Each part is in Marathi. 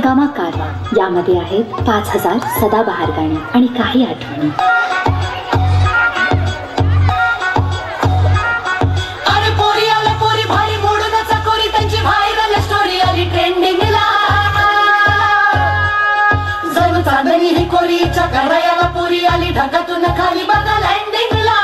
गामा कारवा यामध्ये आहेत 5000 सदाबहार गाणी आणि काही आठवणी. ही कोरीच्या करायला पुरी आली ढगातून खाली बघा लँडिंगला.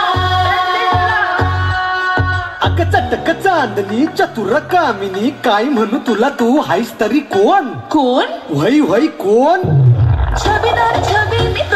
अग चटक चांदणी चतुर कामिनी काय म्हणू तुला तू हायस तरी कोण कोण वही वही कोण छबीदार छबी